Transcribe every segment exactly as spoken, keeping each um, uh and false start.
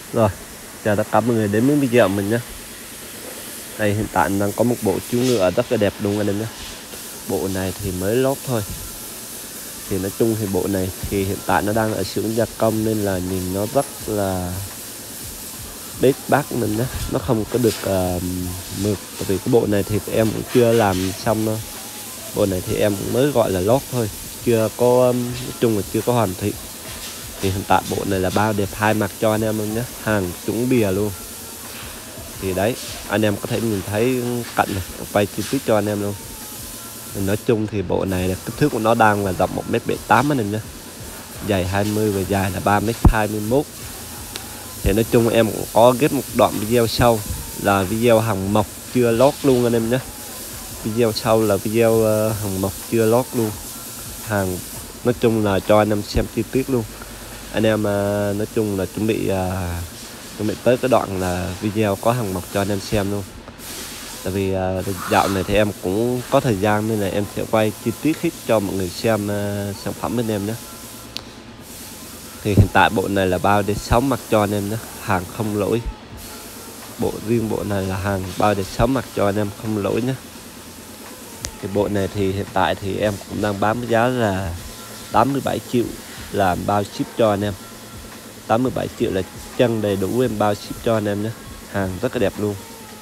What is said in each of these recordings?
Rồi, chào tất cả mọi người đến với video của mình nhé. Đây hiện tại đang có một bộ chú ngựa rất là đẹp luôn anh em nhé. Bộ này thì mới lót thôi. Thì nói chung thì bộ này thì hiện tại nó đang ở xưởng gia công nên là nhìn nó rất là bết bát mình nhé. Nó không có được uh, mượt. Bởi vì cái bộ này thì em cũng chưa làm xong đâu. Bộ này thì em cũng mới gọi là lót thôi, chưa có, nói chung là chưa có hoàn thiện. Thì hiện tại bộ này là bao đẹp hai mặt cho anh em luôn nhé, hàng trúng bìa luôn. Thì đấy, anh em có thể nhìn thấy cạnh này, quay chi tiết cho anh em luôn. Thì nói chung thì bộ này là kích thước của nó đang là rộng một mét bảy mươi tám anh em nhé, dài hai mươi và dài là ba mét hai mươi mốt. Thì nói chung em cũng có ghép một đoạn video sau là video hàng mộc chưa lót luôn anh em nhé. Video sau là video uh, hàng mộc chưa lót luôn, hàng nói chung là cho anh em xem chi tiết luôn. Anh em uh, nói chung là chuẩn bị uh, chuẩn bị tới cái đoạn là video có hàng mộc cho anh em xem luôn. Tại vì uh, dạo này thì em cũng có thời gian nên là em sẽ quay chi tiết hết cho mọi người xem uh, sản phẩm bên em nhé. Thì hiện tại bộ này là bao đến sáu mặt cho anh em nhé, hàng không lỗi. Bộ riêng bộ này là hàng bao đến sáu mặt cho anh em không lỗi nhé. Thì bộ này thì hiện tại thì em cũng đang bán với giá là tám mươi bảy triệu làm bao ship cho anh em. Tám mươi bảy triệu là chân đầy đủ em bao ship cho anh em nhé, hàng rất là đẹp luôn.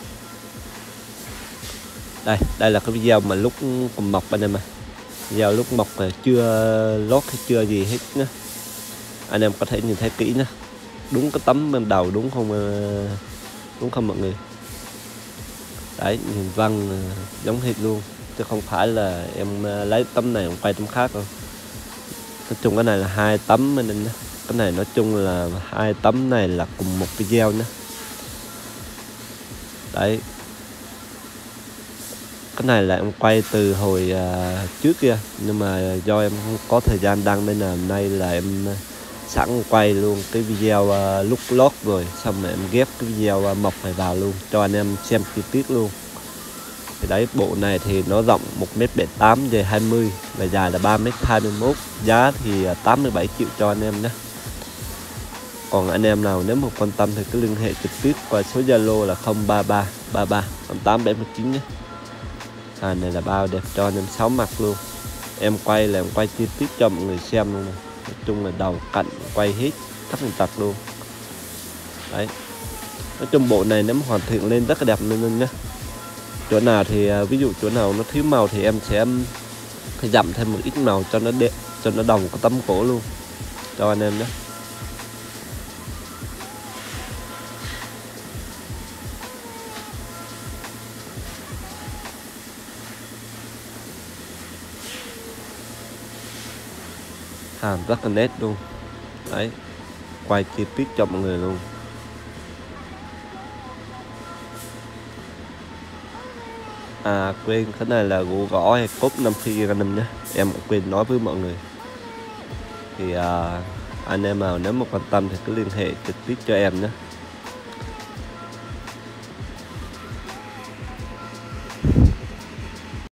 Đây, đây là cái video mà lúc cùng mọc anh em à. Video lúc mọc là chưa lót hay chưa gì hết nhé. Anh em có thể nhìn thấy kỹ nhé. Đúng cái tấm bên đầu đúng không, đúng không mọi người? Đấy, nhìn vân giống hết luôn, chứ không phải là em lấy tấm này quay tấm khác đâu. Nói chung cái này là hai tấm anh em nhé. Cái này nói chung là hai tấm này là cùng một video nhé. Đấy, cái này là em quay từ hồi uh, trước kia, nhưng mà do em không có thời gian đăng nên là nay là em sẵn quay luôn cái video uh, lúc lót rồi, xong rồi em ghép cái video uh, mộc này vào luôn cho anh em xem chi tiết luôn. Thì đấy, bộ này thì nó rộng một mét bảy mươi tám, dài hai mươi và dài là ba mét hai mươi mốt. Giá thì tám mươi bảy triệu cho anh em nhé. Còn anh em nào nếu mà quan tâm thì cứ liên hệ trực tiếp qua số Zalo là không ba ba ba ba tám bảy chín nhé. Hàng này là bao đẹp cho anh em sáu mặt luôn. Em quay là em quay chi tiết cho mọi người xem luôn này. Nói chung là đầu cạnh quay hết tất tần tật luôn. Đấy, nói chung bộ này nếu mà hoàn thiện lên rất là đẹp luôn nhé. Chỗ nào thì ví dụ chỗ nào nó thiếu màu thì em sẽ phải dặm thêm một ít màu cho nó đẹp, cho nó đồng có tấm cổ luôn cho anh em nhé. Hàng rất là nét luôn. Đấy, quay chi tiết cho mọi người luôn. À quên, cái này là gỗ gõ hay cốt năm phi anh em nhé, em cũng quên nói với mọi người. Thì à, anh em nào nếu mà quan tâm thì cứ liên hệ trực tiếp cho em nhé.